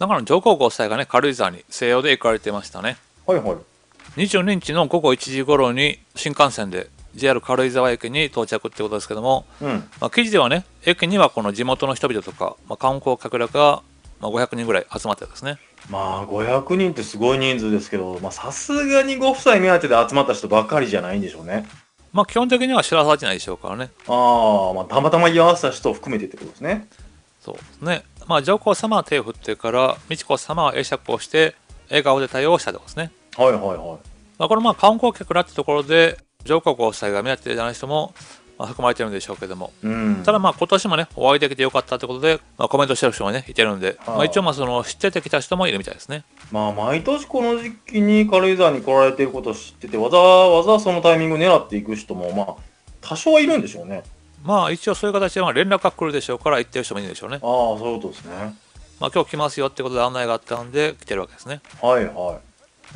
長野上皇ご夫妻がね、軽井沢に静養で行かれてましたね。 はいはい。 22日の午後1時頃に新幹線で JR 軽井沢駅に到着ってことですけども、 うん。 記事ではね、駅にはこの地元の人々とか、観光客らが500人ぐらい集まってるんですね。 まあ、500人ってすごい人数ですけど、まあ、さすがにご夫妻目当てで集まった人ばかりじゃないんでしょうね。 基本的には知らされてないでしょうからね。 まあ、たまたま居合わせた人を含めてってことですね。 そうですね。上皇様は手を振ってから、美智子様は会釈をして笑顔で対応したとですね。 はいはいはい。 これ観光客らってところで上皇ご夫妻が目当てじゃない人も含まれてるんでしょうけども、 うん。 ただ今年もねお会いできてよかったってことで、コメントしてる人もねいてるんで、一応その知っててきた人もいるみたいですね。 まあ、毎年この時期に軽井沢に来られていることを知ってて、わざわざそのタイミングを狙っていく人も、まあ、多少はいるんでしょうね。 一応そういう形で連絡が来るでしょうから行ってる人もいるんでしょうね。 そういうことですね。 今日来ますよってことで案内があったんで来てるわけですね。 はいはい。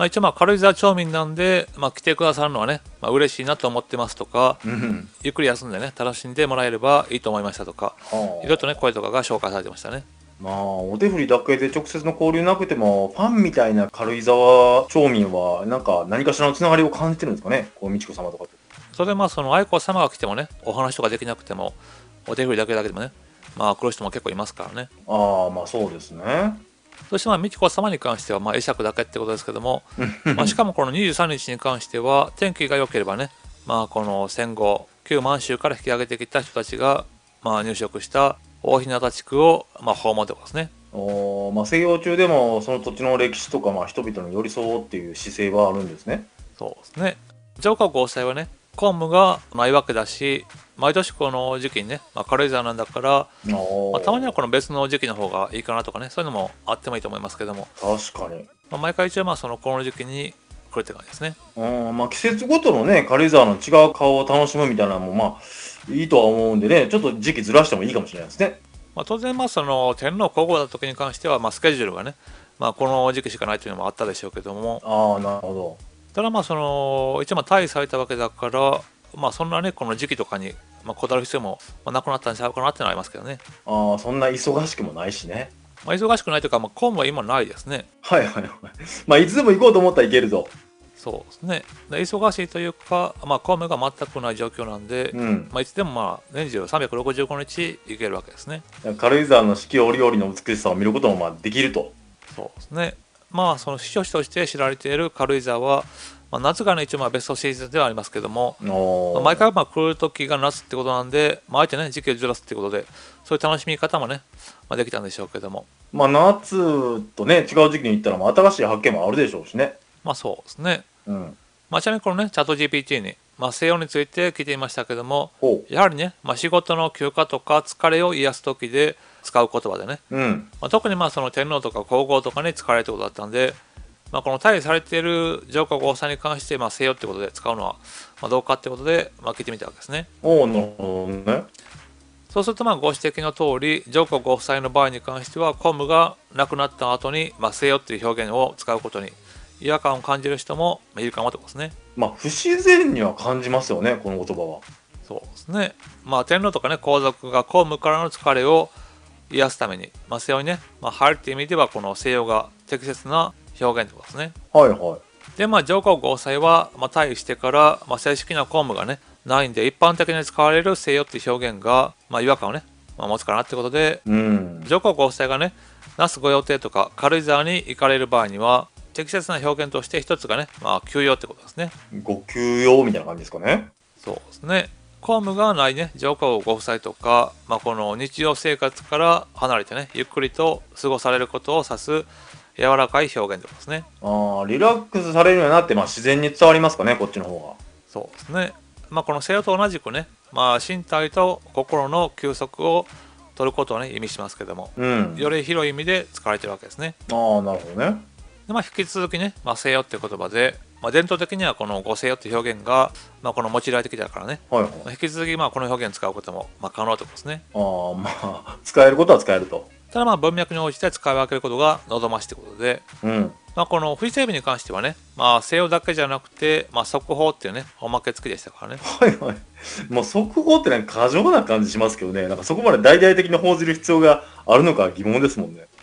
一応軽井沢町民なんで、来てくださるのはね、嬉しいなと思ってますとか、 うん。 ゆっくり休んでね楽しんでもらえればいいと思いましたとか、いろいろとね声とかが紹介されてましたね。 まあ、お手振りだけで直接の交流なくても、ファンみたいな軽井沢町民は、何かしらのつながりを感じてるんですかね、こう、美智子様とかと。 それでその愛子様が来てもねお話とかできなくてもお手振りだけでもね来る人も結構いますからね。 まあそうですね。 そして美智子様に関しては会釈だけってことですけどもしかもこの23日に関しては天気が良ければねこの戦後旧満州から引き上げてきた人たちが入植した大日向地区を訪問ということですね。 まあ、西洋中でもその土地の歴史とか、まあ、人々に寄り添おうっていう姿勢はあるんですね。 そうですね。上皇ご夫妻はね公務がないわけだし、毎年この時期にね、軽井沢なんだから、たまにはこの別の時期の方がいいかなとかね、そういうのもあってもいいと思いますけども、 確かに。 毎回一応そのこの時期に来るって感じですね。 まあ、季節ごとのね、軽井沢の違う顔を楽しむみたいなのも、まあ、いいとは思うんでね、ちょっと時期ずらしてもいいかもしれないですね。 当然その天皇皇后だった時に関しては、スケジュールがね、この時期しかないというのもあったでしょうけども、 なるほど。 ただその一応退位されたわけだから、そんなねこの時期とかに、こだわる必要も、なくなったんちゃうかなってのはありますけどね。 そんな忙しくもないしね。 忙しくないというか、公務は今ないですね。 はいはいはい。まあ、いつでも行こうと思ったら行けるぞ。 そうですね。忙しいというか、公務が全くない状況なんで、 うん。 いつでも年中365日行けるわけですね。 軽井沢の四季折々の美しさを見ることもまあできると。 そうですね。その避暑地として知られている軽井沢は、夏がね、一応ベストシーズンではありますけども、毎回来る時が夏ってことなんで、あえてね、時期をずらすってことで、そういう楽しみ方もね、できたんでしょうけども。 まあ、夏とね、違う時期に行ったら、まあ、新しい発見もあるでしょうしね。 そうですね。 うん。 ちなみにこのね、チャット GPT に、西洋について聞いてみましたけども、 ほう。 やはりね、仕事の休暇とか疲れを癒す時で使う言葉でね、 うん。 特にその天皇とか皇后とかに使われるってことだったんで、この退位されている上皇后夫妻に関して西洋ってことで使うのはどうかってことで聞いてみたわけですね。 なるほどね。 そうするとご指摘の通り、上皇ご夫妻の場合に関しては公務がなくなった後に西洋っていう表現を使うことに違和感を感じる人もいるかもってことですね。 まあ、不自然には感じますよね、この言葉は。 そうですね。天皇とかね、皇族が公務からの疲れを癒すために、西洋にね、入るっていう意味では、この西洋が適切な表現ってことですね。 はいはい。 で、上皇ご夫妻は、退位してから、正式な公務がね、ないんで、一般的に使われる西洋っていう表現が、違和感をね、持つかなってことで、 うん。 上皇ご夫妻がね、那須ご予定とか軽井沢に行かれる場合には、適切な表現として一つがね、休養ってことですね。 ご休養みたいな感じですかね。 そうですね。公務がないね、上皇ご夫妻とか、この日常生活から離れてね、ゆっくりと過ごされることを指す柔らかい表現ってことですね。 リラックスされるようになって、まあ、自然に伝わりますかね、こっちの方そうですね。この西洋と同じくね、身体と心の休息を取ることをね、意味しますけども、 が。うん。 より広い意味で使われているわけですね。 なるほどね。 で引き続きね、西洋っていう言葉で、伝統的にはこのご西洋っていう表現が、この用いられてきたからね、 はいはい。 引き続きこの表現を使うことも可能ということですね。 まあ、使えることは使えると。 ただ文脈に応じて使い分けることが望ましいということで、 うん。 このフジテレビに関してはね、西洋だけじゃなくて、速報っていうね、おまけ付きでしたからね。 はいはい。もう速報って過剰な感じしますけどね。そこまで大々的に報じる必要があるのか疑問ですもんね。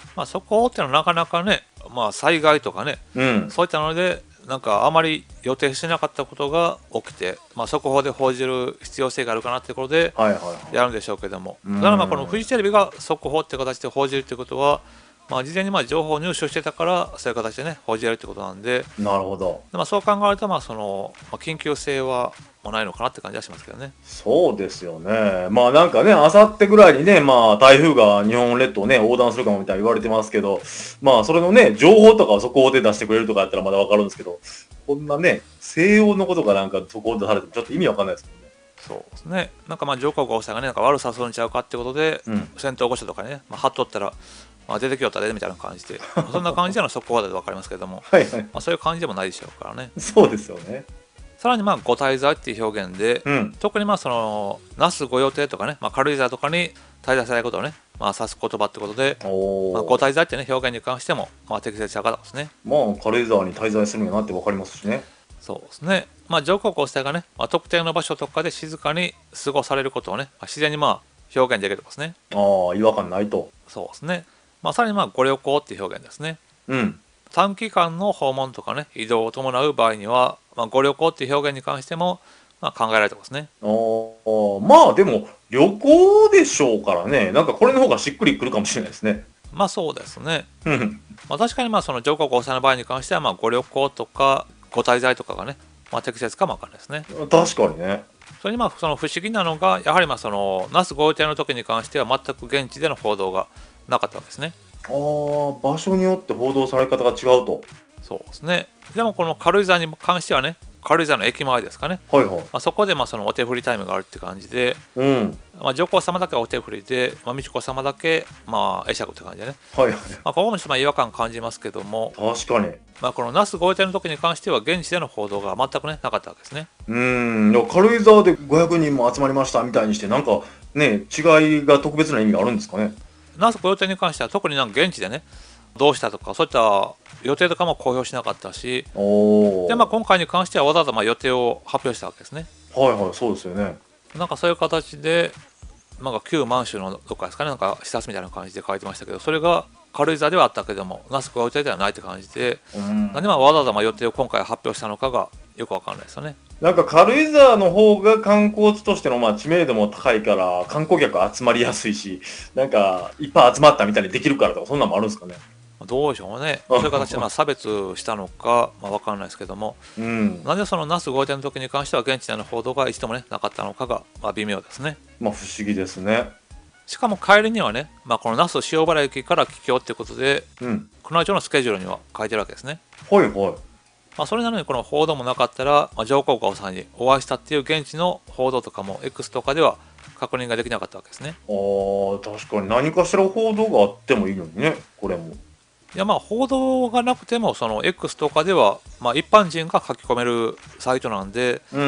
まあ、速報っていうのはなかなかね、まあ、災害とかね、 うん。 そういったので、なんかあまり予定してなかったことが起きて、まあ、速報で報じる必要性があるかなっていうことではいはいはい。 やるんでしょうけども、 うーんただまあこのフジテレビが速報って形で報じるってことは、まあ、事前にまあ情報を入手してたからそういう形でね報じられるってことなんで、 なるほど。 まあ、そう考えるとまあその、まあ、緊急性はもうないのかなって感じはしますけどね。 そうですよね。まあなんかね、あさってぐらいにね、まあ台風が日本列島ね、横断するかもみたいに言われてますけど、まあそれのね、情報とかを速報で出してくれるとかやったらまだわかるんですけど、こんなね、西洋のことがなんか速報で出されてもちょっと意味わかんないですもんね。 そうですね。なんかまあ上皇后さんがねなんか悪さするんちゃうかってことで、 うん。 戦闘御所とかね、まあ、貼っとったら、まあ、出てきよったでみたいな感じで、まあそんな感じでの速報だと分かりますけども、 はいはい。 まあ、そういう感じでもないでしょうからね。 そうですよね。 さらにまあご滞在っていう表現で、 うん。 特にまあその那須ご予定とかね、まあ、軽井沢とかに滞在されることをね、まあ、指す言葉ってことで、まあ、ごおー。 滞在っていうね表現に関してもまあ適切な方ですね。 まあ軽井沢に滞在するんやなってわかりますしね。 そうですね。まあ上皇后さんがね、まあ、特定の場所とかで静かに過ごされることをね、まあ、自然にまあ表現できるとですね。 ああ、違和感ないと。 そうですね。まあさらにまあご旅行っていう表現ですね。 うん。 短期間の訪問とかね移動を伴う場合には、まあ、ご旅行っていう表現に関しても、まあ、考えられてますね。 ああ、まあでも旅行でしょうからね。なんかこれの方がしっくりくるかもしれないですね。 まあそうですね。 うん。 まあ、確かにまあその上皇后さんの場合に関してはまあご旅行とかご滞在とかがね、まあ、適切かもわかんないですね。 確かにね。 それにまあその不思議なのがやはりまあその那須ご予定の時に関しては全く現地での報道がなかったわけですね。 ああ、場所によって報道され方が違うと。 そうですね。でもこの軽井沢に関してはね、軽井沢の駅前ですかね。 はいはい。 まあ、そこでまあそのお手振りタイムがあるって感じで、 うん。 まあ、上皇様だけはお手振りで、まあ、美智子様だけまあ会釈って感じでね。 はいはい。 まあ、ここもちょっとまあ違和感感じますけども、 確かに。 まあ、この那須ご予定の時に関しては現地での報道が全くねなかったわけですね。 いや軽井沢で500人も集まりましたみたいにして、なんかね、違いが特別な意味があるんですかね。 那須ご予定に関しては特になんか現地でねどうしたとかそういった予定とかも公表しなかったし、でまあおー。 今回に関してはわざわざまあ予定を発表したわけですね。 はいはい、そうですよね。 なんかそういう形でなんか旧満州のどっかですかね、なんか視察みたいな感じで書いてましたけど、それが軽井沢ではあったけども那須ご予定ではないって感じで、なんでまあわざわざまあ予定を今回発表したのかがよくわかんないですよね。 なんか軽井沢の方が観光地としてのまあ知名度も高いから観光客集まりやすいし、なんかいっぱい集まったみたいにできるからとかそんなんもあるんですかね。 どうでしょうね。そういう形でまあ差別したのか、まあ、分かんないですけども、 うん。 なんでその那須御用邸の時に関しては現地での報道が一度もねなかったのかが、まあ、微妙ですね。 まあ不思議ですね。 しかも帰りにはね、まあ、この那須塩原駅から帰郷っていうことで、 うん。 宮内庁のスケジュールには書いてるわけですね。 はいはい。 まあ、それなのにこの報道もなかったら、まあ、上皇后さんにお会いしたっていう現地の報道とかも X とかでは確認ができなかったわけですね。 ああ、確かに何かしら報道があってもいいのにね、これも。 いやまあ報道がなくてもその X とかでは、まあ、一般人が書き込めるサイトなんで、 うん。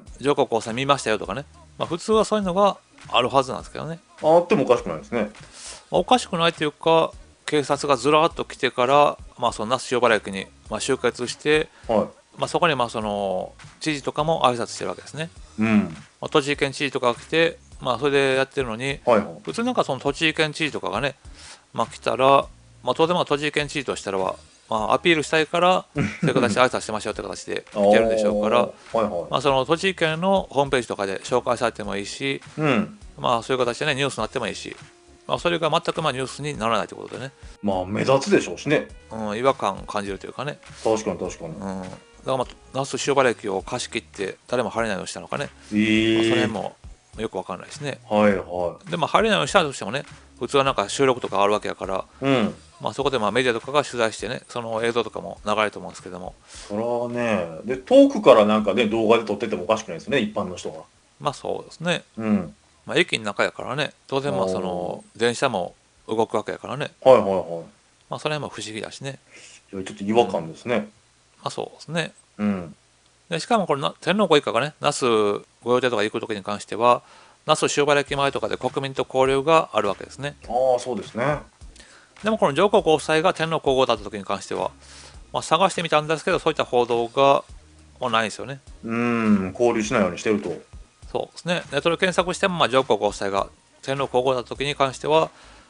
上皇后さん見ましたよとかね、まあ、普通はそういうのがあるはずなんですけどね。 あってもおかしくないですね。 まあ、おかしくないというか、警察がずらっと来てから、まあ、その那須塩原駅にまあ集結して、 はまあ、そこにまあその知事とかも挨拶してるわけですね。 い。うん。 まあ、栃木県知事とかが来て、まあ、それでやってるのに、 はいはい。 普通なんかその栃木県知事とかがね、まあ、来たら、まあ、当然まあ栃木県知事としたらは、まあ、アピールしたいからそういう形で挨拶してましょうって形で来てるんでしょうから、 はいはまあ、その栃木県のホームページとかで紹介されてもいいし、 い。うん。 まあ、そういう形でねニュースになってもいいし、まあ、それが全くまあニュースにならないということでね、 まあ目立つでしょうしね。 違和感を感じるというかね、 確かに確かに。 だからまあ那須塩原駅を貸し切って誰も入れないようにしたのかね、 えまあ、そえれもよくわかんないですね。 はいはでも入れないようにしたとしてもね、普通はなんか収録とかあるわけやから、 い。うん。 まあ、そこでまあメディアとかが取材してね、その映像とかも流れると思うんですけども、 そらね、で、遠くからなんかね、動画で撮っててもおかしくないですよね、一般の人が。 まあそうですね、 うん。 まあ、駅の中やからね、当然まあその電車も動くわけやからね、 はいはいはまあそれはまあ不思議だしね、 い。いやちょっと違和感ですね。 まあそうですね。 うん。 でしかもこれ天皇ご一家がね、那須御用邸とか行く時に関しては、那須塩原駅前とかで国民と交流があるわけですね。 ああ、そうですね。 でもこの上皇ご夫妻が天皇皇后だった時に関しては、まあ、探してみたんですけど、そういった報道がもうないんですよね。 交流しないようにしてると。 そうですね。ネットで検索しても、まあ、上皇ご夫妻が天皇皇后だった時に関しては、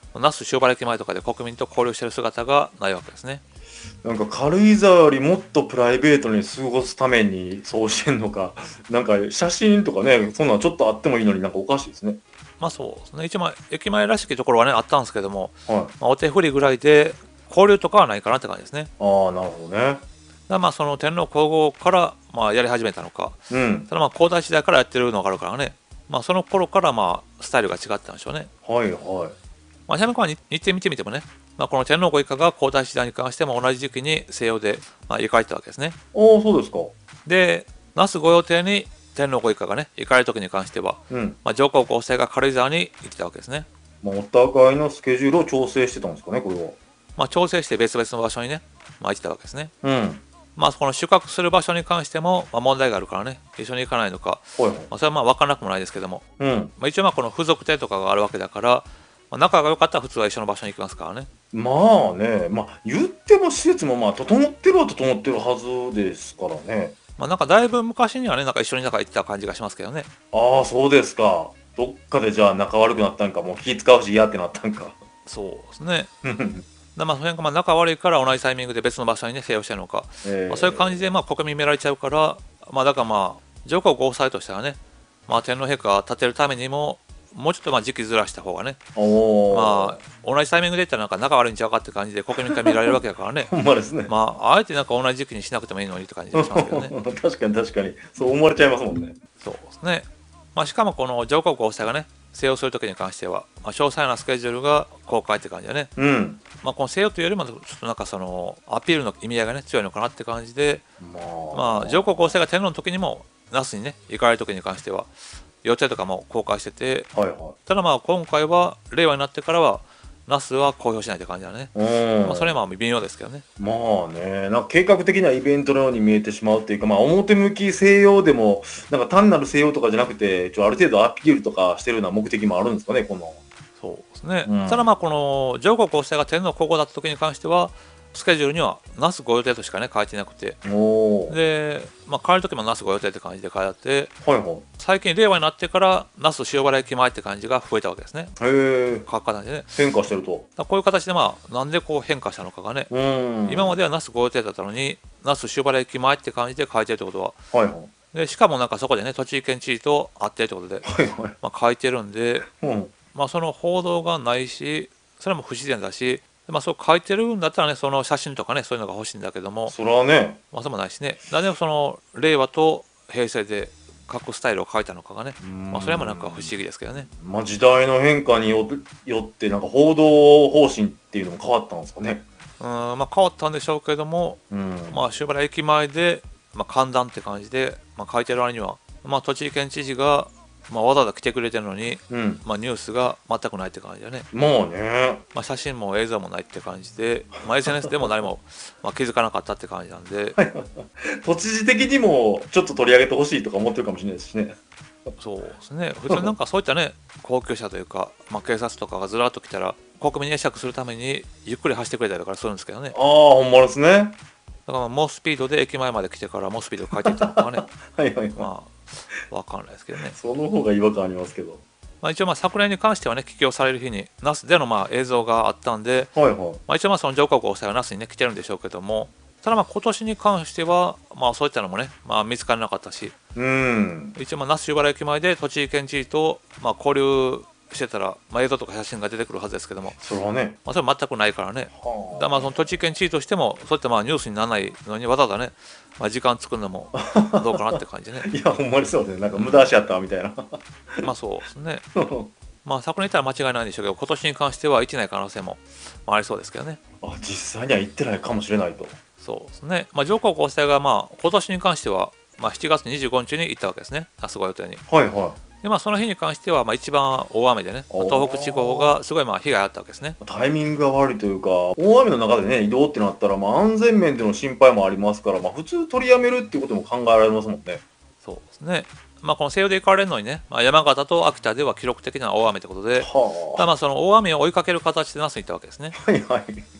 那須塩原駅前とかで国民と交流している姿がないわけですね。 なんか軽井沢よりもっとプライベートに過ごすためにそうしてんのか、なんか写真とかね、そんなのちょっとあってもいいのになんかおかしいですね。 まあそうですね。一応駅前らしきところはね、あったんですけども、 はい。 お手振りぐらいで交流とかはないかなって感じですね。 ああ、なるほどね。 だからまあその天皇皇后からやり始めたのか、 うん。 ただ皇太子時代からやってるのがあるからね、その頃からスタイルが違ったんでしょうね。 はいはい。 ちなみに日程見てみてもね、この天皇ご一家が皇太子時代に関しても同じ時期に西洋で行かれたわけですね。 ああ、そうですか。 で、那須御用邸に天皇ご一家がね、行かれる時に関しては、 うん。 上皇后成が軽井沢に行ってたわけですね。 まあ、お互いのスケジュールを調整してたんですかね、これは。 調整して別々の場所にね、行ってたわけですね。 うん。 この宿泊する場所に関しても、問題があるからね、一緒に行かないのか、 はいはい。 それは分からなくもないですけども、 うん。 一応この付属邸とかがあるわけだから、仲が良かったら普通は一緒の場所に行きますからね。 まあね、まあ言っても施設もまあ整ってるは整ってるはずですからね。 なんかだいぶ昔にはね、なんか一緒に行ってた感じがしますけどね。 ああ、そうですか。どっかでじゃあ仲悪くなったんか、もう気使うし嫌ってなったんか。 そうですね。その辺が仲悪いから同じタイミングで別の場所にね、静養してるのか、そういう感じで国民見られちゃうから、だから上皇ご夫妻としてはね、天皇陛下が立てるためにも、もうちょっと時期ずらした方がね、同じタイミングで言ったらなんか仲悪いんちゃうかって感じで国民から見られるわけだからね。 ほんまですね。 あえてなんか同じ時期にしなくてもいいのにって感じがしますけどね。 確かに確かに。そう思われちゃいますもんね。 そうですね。しかもこの上皇ご夫妻がね、静養するときに関しては、詳細なスケジュールが公開って感じでね。 うん。 この静養というよりもちょっとなんかそのアピールの意味合いがね強いのかなって感じで、上皇ご夫妻が天皇の時にも那須にね行かれる時に関しては予定とかも公開してて、 はいはい、 ただ今回は令和になってからは那須は公表しないって感じだね。それは微妙ですけどね。 まあね、なんか計画的なイベントのように見えてしまうっていうか、表向き西洋でもなんか単なる西洋とかじゃなくてある程度アピールとかしてるような目的もあるんですかね、この。 そうですね。ただこの上皇ご夫妻が天皇皇后だった時に関してはスケジュールには那須ご予定としかね書いてなくて、で、変える時も那須ご予定って感じで書いてあって、最近令和になってから那須塩原駅前って感じが増えたわけですね。書く形でね。 変化してると。 こういう形でなんでこう変化したのかがね、今までは那須ご予定だったのに那須塩原駅前って感じで書いてるってことは、でしかもなんかそこでね栃木県知事と会ってるってことで、書いてるんで、その報道がないし、それも不自然だし、そう書いてるんだったらね、その写真とかね、そういうのが欲しいんだけども、 それはね、 それもないしね、なんでその令和と平成で書くスタイルを書いたのかがね、それもなんか不思議ですけどね。 時代の変化によってなんか報道方針っていうのも変わったんですかね。 変わったんでしょうけども、塩原駅前で、歓談って感じで、書いてる割には、栃木県知事がわざわざ来てくれてるのに、ニュースが全くないって感じだね。写真も映像もないって感じで、SNS でも誰も気づかなかったって感じなんで都知事的にもちょっと取り上げてほしいとか思ってるかもしれないですしね。 そうですね。普通なんかそういったね高級車というか、警察とかがずらっと来たら国民に会釈するためにゆっくり走ってくれたりとかするんですけどね。 ほんまですね。 だから猛スピードで駅前まで来てから猛スピードで帰っていったのかねわかんないですけどね。 その方が違和感ありますけど。 一応昨年に関してはね帰京される日に那須での映像があったんで、一応その上皇ご夫妻は那須にね来てるんでしょうけども、ただ今年に関してはそういったのもね見つからなかったし、一応那須塩原駅前で栃木県知事と交流してたら、映像とか写真が出てくるはずですけども、 それはね、 それ全くないからね。だからその栃木県知事としてもそういったニュースにならないのにわざわざね、時間作るのもどうかなって感じね。 いやほんまにそうですね。なんか無駄足やったみたいな。 そうですね。昨年言ったら間違いないんでしょうけど、今年に関しては行ってない可能性もありそうですけどね。 実際には行ってないかもしれないと。 そうですね。上皇ご夫妻が今年に関しては、7月25日に行ったわけですね、那須ご予定に。でその日に関しては一番大雨でね、東北地方がすごい被害あったわけですね。 タイミングが悪いというか、大雨の中でね移動ってなったら安全面での心配もありますから、普通取りやめるっていうことも考えられますもんね。 そうですね。この西洋で行かれるのにね、山形と秋田では記録的な大雨ということで、その大雨を追いかける形で那須に行ったわけですね。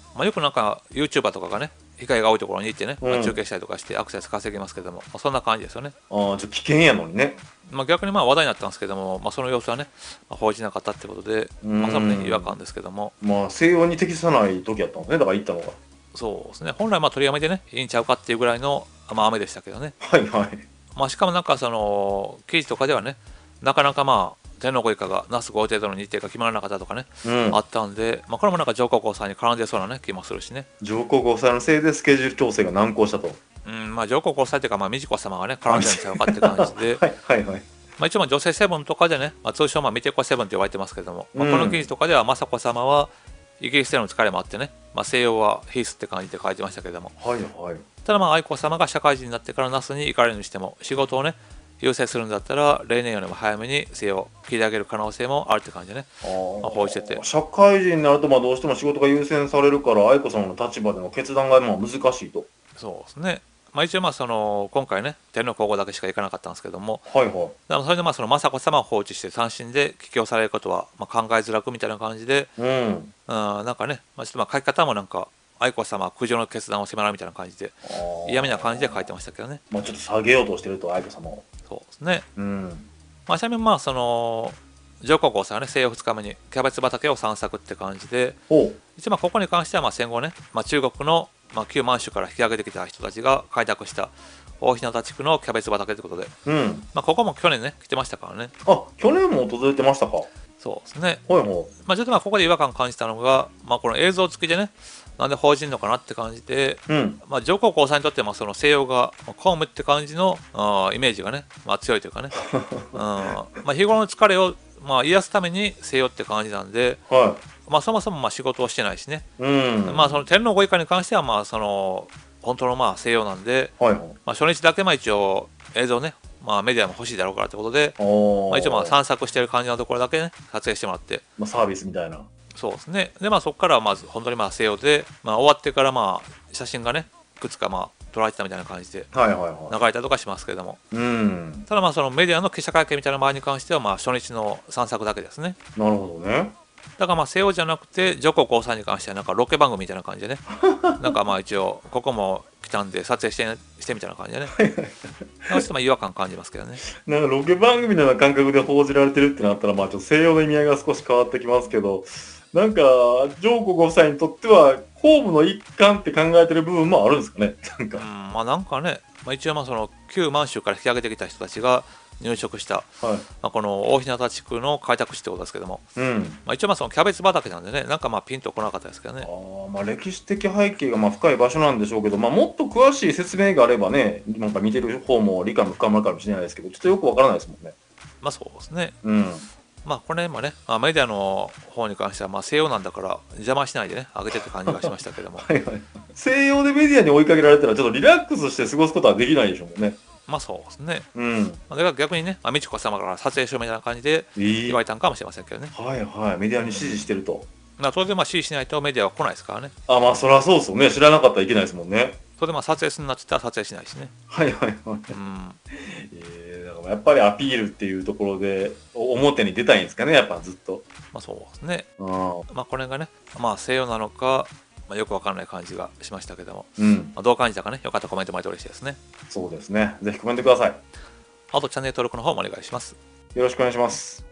まあ、よくなんか YouTuber とかがね、被害が多いところに行ってね、まあ、 うん中継したりとかしてアクセス稼ぎますけども、まあ、そんな感じですよね。 ああ、ちょっと危険やのにね。 まあ、逆にまあ話題になったんですけども、まあ、その様子はね、まあ報じなかったってことで、まあ、それもね、違和感ですけども、 まあ、西洋に適さない時やったんですね。だから行ったのが。 そうですね、本来まあ取りやめでね、いいんちゃうかっていうぐらいの、まあ、雨でしたけどね。 はいはい。 まあ、しかもなんかその記事とかではね、なかなかまあ天皇ご一家が那須御邸との日程が決まらなかったとかね、 うん。 あったんで、まあ、これもなんか上皇后さんに絡んでそうなね気もするしね。 上皇后さんのせいでスケジュール調整が難航したと。 まあ、上皇后さんというか、まあ、美智子さまがね絡んでるんちゃうかって感じで、 はいはいはい。 まあ、一応まあ女性セブンとかでね、まあ、通称まあ美智子セブンと言われてますけども、まあ、この記事とかでは雅子さまはイギリスでの疲れもあってね、まあ、西洋は必須って感じで書いてましたけども、 はいはい。 ただまあ愛子さまが社会人になってから那須に行かれるにしても仕事をね優先するんだったら例年よりも早めに西洋を切り上げる可能性もあるって感じでね、まあ、報じてて、 社会人になるとまあどうしても仕事が優先されるから愛子さまの立場での決断がまあ難しいと。 そうですね。まあ、一応まあその今回ね天皇皇后だけしか行かなかったんですけども、 はいはい。 だからそれでまあその雅子さまを放置して単身で帰京されることはまあ考えづらくみたいな感じで、 うん。 なんかね、まあ、ちょっとまあ書き方もなんか愛子さまは苦情の決断を迫られるみたいな感じで嫌味な感じで書いてましたけどね。 まあちょっと下げようとしてると愛子さまを。 そうですね。 うん。 まあ、ちなみにまあその上皇后さんはね西洋2日目にキャベツ畑を散策って感じで、 おう。 一応まあここに関してはまあ戦後ね、まあ、中国のまあ旧満州から引き上げてきた人たちが開拓した大日向地区のキャベツ畑ということで、 うん。 まあ、ここも去年ね来てましたからね。 あ、去年も訪れてましたか。はいそうですね。 はい。 まあ、ちょっとまあここで違和感感じたのが、まあ、この映像付きでねなんで報じるのかなって感じで、 うん。 まあ、上皇后さんにとってまあその西洋が公務って感じのイメージがね、まあ、強いというかね、まあ、日頃の疲れをまあ癒すために西洋って感じなんで、 はまあ、そもそもまあ仕事をしてないしね、 い。うん。 まあ、その天皇ご一家に関してはまあその本当のまあ西洋なんで、 はいはい。 まあ、初日だけまあ一応映像ね、まあ、メディアも欲しいだろうからってことで、まあ、一応まあ散策してる感じのところだけね撮影してもらって、 まあサービスみたいな。 そうですね。でまあそこからはまず本当にまあ西洋で、まあ、終わってからまあ写真がねいくつかまあ撮られてたみたいな感じではいはいは流れたりとかしますけれども、 い。うん。 ただまあそのメディアの記者会見みたいな場合に関してはまあ初日の散策だけですね。 なるほどね。 だからまあ西洋じゃなくて上皇后さんに関してはなんかロケ番組みたいな感じでねなんかまあ一応ここも来たんで撮影してみたいな感じでねなんかちょっとまあ違和感感じますけどね。 なんかロケ番組のような感覚で報じられてるってなったら、まあちょっと西洋の意味合いが少し変わってきますけど、なんか、上皇ご夫妻にとっては、公務の一環って考えてる部分もあるんですかね。なんか。 まあなんかね、まあ、一応まあその旧満州から引き上げてきた人たちが入植した、 はい。 まあ、この大日向地区の開拓地ってことですけども、 うん。 まあ、一応まあそのキャベツ畑なんでねなんかまあピンとこなかったですけどね。 まあ歴史的背景がまあ深い場所なんでしょうけど、まあもっと詳しい説明があればね、なんか見てる方も理解も深まるかもしれないですけど、ちょっとよくわからないですもんね。 まあそうですね。 うん。 まあこれもね、まあ、メディアの方に関してはまあ西洋なんだから邪魔しないでね上げてって感じがしましたけどもはいはい。西洋でメディアに追いかけられたら、ちょっとリラックスして過ごすことはできないでしょうもんね。 まあそうですね。 うん。 だから逆にね、まあ、美智子様から撮影しろみたいな感じで言われたんかもしれませんけどね。 はいはい。メディアに指示してると。 まあ当然まあ指示しないとメディアは来ないですからね。 あ、まあそりゃそうですよね。知らなかったらいけないですもんね。 それでまあ撮影するんだって言ったら撮影しないしね。 はいはいはい。 うんだからやっぱりアピールっていうところで表に出たいんですかね、やっぱずっと。 まあそうですね。 うん。 まあこれがね、まあ西洋なのか、まあ、よくわからない感じがしましたけども、 うん。 まあ、どう感じたかね、よかったらコメントもらえて嬉しいですね。 そうですね。ぜひコメントください。 あとチャンネル登録の方もお願いします。 よろしくお願いします。